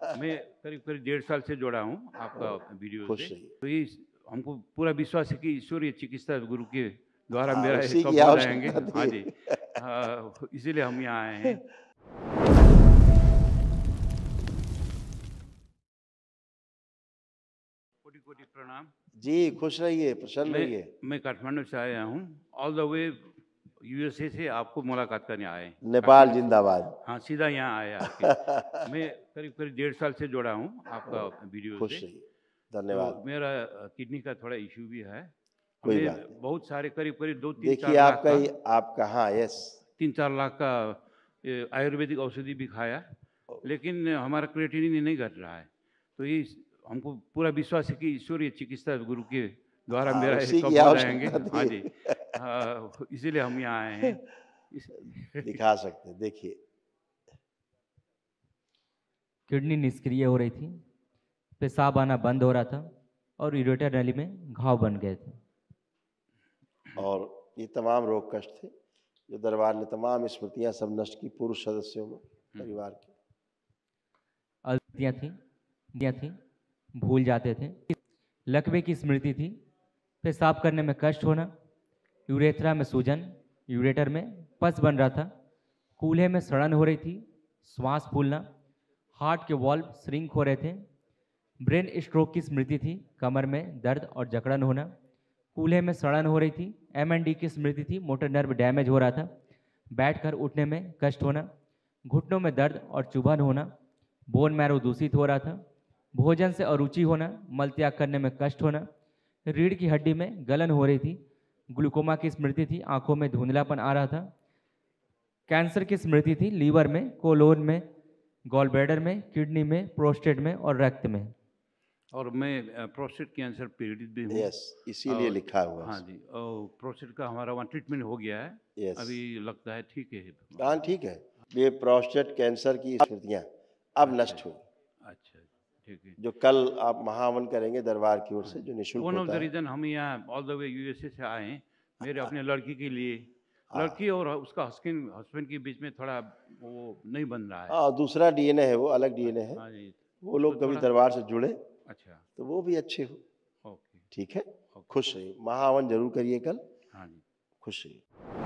मैं करीब करीब 1.5 साल से जुड़ा हूँ आपका वीडियो खुश से। रहिए। तो ये हमको पूरा विश्वास है कि ईश्वरीय चिकित्सा गुरु के द्वारा हाँ, मेरा ये उसी की सब हो जाएँगे। आवश्यकता हाँ थी। जी। इसीलिए हम यहाँ आए हैं। कोटि-कोटि प्रणाम। जी, खुश रहिए, प्रसन्न रहिए। मैं काठमांडू से आया हूँ। ऑल द वे यूएसए से आपको मुलाकात करने आए हैं। नेपाल काठमांडू से। जिंदाबाद। हाँ, सीधा यहाँ आए आके। मैं करीब करीब 1.5 साल से जुड़ा हूँ आपका वीडियो से। खुश रहिए, तो धन्यवाद। मेरा किडनी का थोड़ा इश्यू भी है। कोई हमने बात नहीं। बहुत सारे करीब करीब 2 देखिए 3-4 लाख आपका का ये आपका हाँ, यस। 3-4 लाख का आयुर्वेदिक औषधि भी खाया, लेकिन हमारा क्रिएटिनिन नहीं घट रहा है। तो ये हमको पूरा विश्वास है कि ईश्वरीय चिकित्सा गुरु के द्वारा हाँ, मेरा ये उसी की सब हो जाएँगे। आवश्यकता हाँ थी। जी। इसीलिए हम यहाँ आए हैं। इस दिखा सकते हैं, देखिए। किडनी निष्क्रिय हो रही थी, पेशाब आना बंद हो रहा था और यूरेटर नली में घाव बन गए थे। और ये तमाम रोग कष्ट थे जो दरबार ने तमाम स्मृतियां सब नष्ट की पूर्व सदस्यों में परिवार के। अलतियाँ थी, भूल जाते थे। लकवे की स्मृति थी, पेशाब करने में कष्ट होना, यूरेथ्रा में सूजन, यूरेटर में पस बन रहा था, कूल्हे में सड़न हो रही थी, श्वास फूलना, हार्ट के वॉल्व श्रिंक हो रहे थे, ब्रेन स्ट्रोक की स्मृति थी, कमर में दर्द और जकड़न होना, कूल्हे में सड़न हो रही थी, एमएनडी की स्मृति थी, मोटर नर्व डैमेज हो रहा था, बैठकर उठने में कष्ट होना, घुटनों में दर्द और चुभन होना, बोन मैरो दूषित हो रहा था, भोजन से अरुचि होना, मल त्याग करने में कष्ट होना, रीढ़ की हड्डी में गलन हो रही थी, ग्लूकोमा की स्मृति थी, आंखों में धुंधलापन आ रहा था, कैंसर की स्मृति थी, लीवर में, कोलोन में, गॉल ब्लैडर में, किडनी में, प्रोस्टेट में और रक्त में। और मैं प्रोस्टेट कैंसर पीड़ित भी हूँ। यस, इसीलिए और लिखा हुआ है हाँ इसमें। जी, और प्रोस्टेट का हमारा वहाँ ट्रीटमेंट हो गया है। यस। अभी लगता है ठीक है। हाँ, ठीक है। ये प्रोस्टेट कैंसर की स्मृतियां अब अच्छा नष्ट हुई, अच्छा, ठीक है। जो कल आप महाहवन करेंगे दरबार की ओर से, जो निःशुल्क वन ऑफ द होता है। रीज़न हम यहाँ ऑल द वे यूएसए से आए हैं, मेरे अपने लड़की के लिए। हाँ। लड़की और उसका हस्बैंड के बीच में थोड़ा वो नहीं बन रहा है। हाँ, दूसरा डीएनए है, वो अलग डीएनए है। हाँ जी। वो लोग उसको कभी थोड़ा दरबार से जुड़े अच्छा, तो वो भी अच्छे हो। ओके, ठीक है, ओके। खुश रहिए। महाहवन जरूर करिए कल। हाँ जी। खुश रहिए।